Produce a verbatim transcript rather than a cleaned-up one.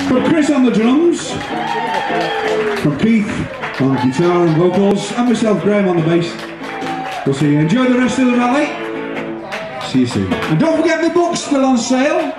From Chris on the drums, from Keith on guitar and vocals, and myself, Graham, on the bass. We'll see you. Enjoy the rest of the rally. See you soon. And don't forget the book's still on sale.